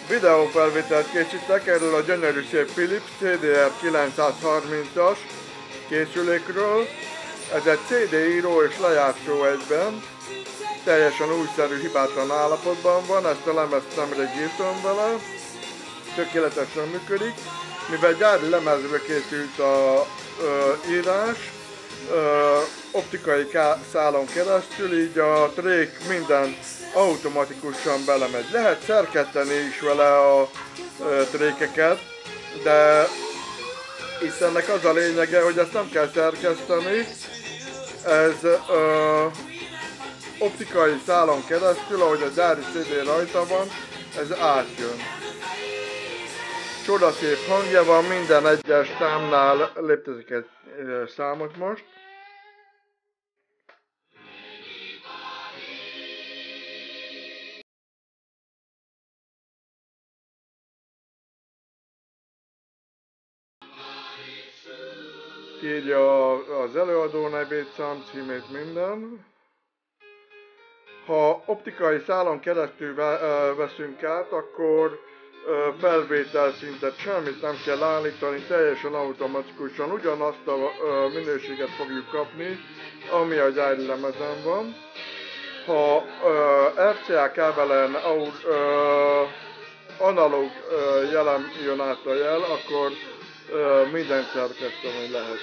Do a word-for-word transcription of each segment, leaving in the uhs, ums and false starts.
Videófelvételt készítek erről a gyönyörű szép Philips cé dé er kilencszázharmincas készülékről. Ez egy cé dé író és lejátszó egyben. Teljesen újszerű, hibátlan állapotban van, ezt a lemezt nemrég írtam vele. Tökéletesen működik. Mivel gyári lemezre készült a ö, írás, ö, optikai szálon keresztül, így a trék minden automatikusan belemegy. Lehet szerkeszteni is vele a ö, trékeket, de itt ennek az a lényege, hogy ezt nem kell szerkeszteni. Ez ö, optikai szálon keresztül, ahogy a gyári cé dé rajta van, ez átjön. Csodaszép hangja van, minden egyes számnál léptezik egy számot most. Írja az előadó nevét, számcímét, minden. Ha optikai szálon keresztül veszünk át, akkor felvétel szintet semmit nem kell állítani, teljesen automatikusan ugyanazt a minőséget fogjuk kapni, ami a gyári lemezen van. Ha er cé á kábelen analóg jelen jön át a jel, akkor mindent szerkeszteni lehet.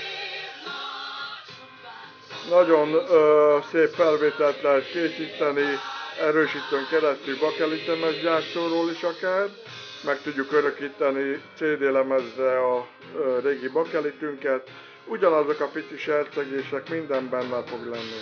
Nagyon ö, szép felvételt lehet készíteni, erősítőn keresztül bakelitemes gyártóról is akár. Meg tudjuk örökíteni cé dé lemezre a ö, régi bakelitünket. Ugyanazok a pici sercegések, minden benne fog lenni.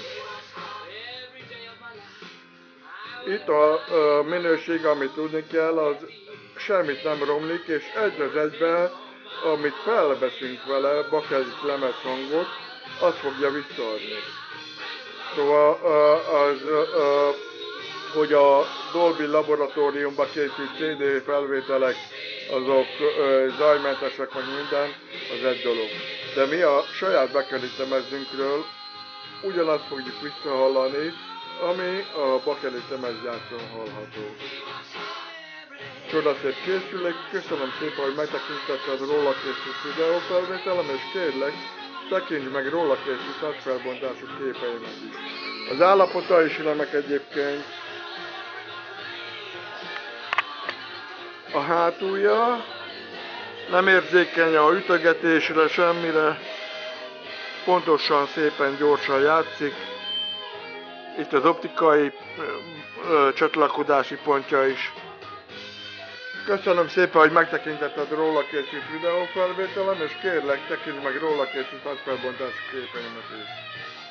Itt a ö, minőség, amit tudni kell, az semmit nem romlik, és egy az egyben, amit felveszünk vele, bakelit lemez hangot, azt fogja visszaadni. Szóval az, hogy a Dolby laboratóriumban készült cé dé felvételek, azok zajmentesek, meg minden, az egy dolog. De mi a saját bakelitlemezünkről ugyanazt fogjuk visszahallani, ami a bakelitlemezgyártón hallható. Csodaszép készülék, köszönöm szépen, hogy megtekintetted róla készült videófelvételem, és kérlek, tekintsd meg róla készült nagyfelbontású képeimet is. Az állapota is remek egyébként. A hátulja nem érzékeny a ütögetésre, semmire. Pontosan, szépen, gyorsan játszik. Itt az optikai ö, csatlakozási pontja is. Köszönöm szépen, hogy megtekintetted róla készült videófelvételem, és kérlek, tekintsd meg róla készült nagyfelbontású képeimet is.